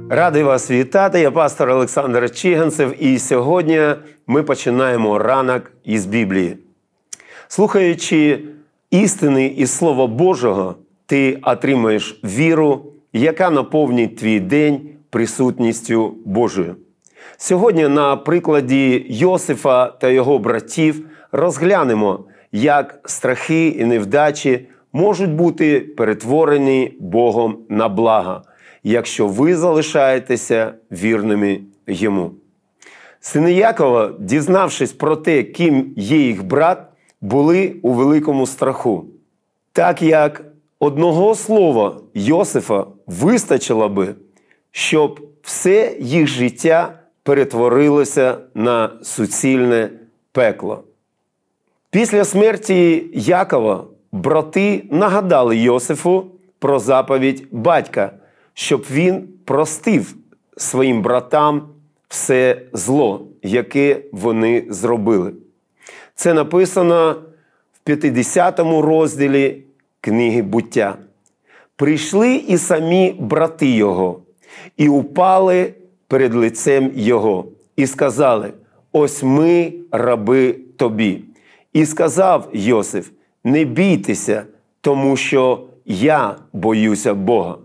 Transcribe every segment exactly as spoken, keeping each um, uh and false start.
Радий вас вітати, я пастор Олександр Чиганцев, і сьогодні ми починаємо ранок із Біблії. Слухаючи істини із Слова Божого, ти отримаєш віру, яка наповнить твій день присутністю Божою. Сьогодні на прикладі Йосифа та його братів розглянемо, як страхи і невдачі можуть бути перетворені Богом на благо, якщо ви залишаєтеся вірними Йому. Сини Якова, дізнавшись про те, ким є їх брат, були у великому страху. Так як одного слова Йосифа вистачило би, щоб все їх життя перетворилося на суцільне пекло. Після смерті Якова брати нагадали Йосифу про заповідь батька, щоб він простив своїм братам все зло, яке вони зробили. Це написано в п'ятдесятому розділі книги «Буття». «Прийшли і самі брати його, і упали перед лицем його, і сказали: ось ми раби тобі. І сказав Йосиф: не бійтеся, тому що я боюся Бога».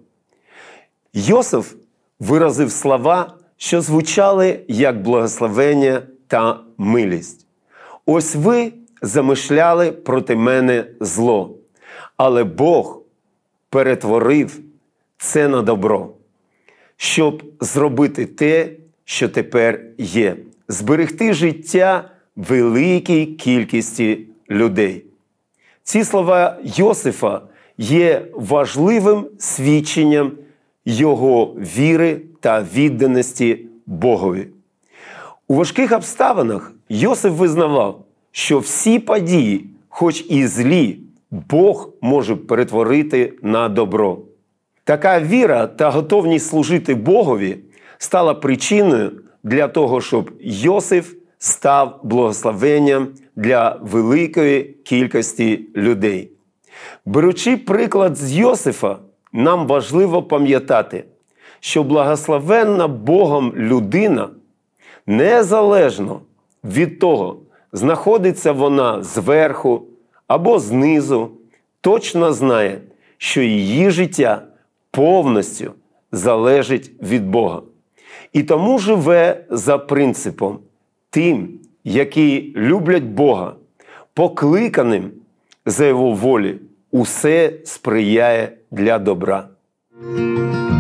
Йосиф виразив слова, що звучали як благословення та милість. «Ось ви замишляли проти мене зло, але Бог перетворив це на добро, щоб зробити те, що тепер є, зберегти життя великій кількості людей». Ці слова Йосифа є важливим свідченням його віри та відданості Богові. У важких обставинах Йосиф визнавав, що всі події, хоч і злі, Бог може перетворити на добро. Така віра та готовність служити Богові стала причиною для того, щоб Йосиф став благословенням для великої кількості людей. Беручи приклад з Йосифа, нам важливо пам'ятати, що благословенна Богом людина, незалежно від того, знаходиться вона зверху або знизу, точно знає, що її життя повністю залежить від Бога. І тому живе за принципом: тим, які люблять Бога, покликаним за Його волі, усе сприяє для добра.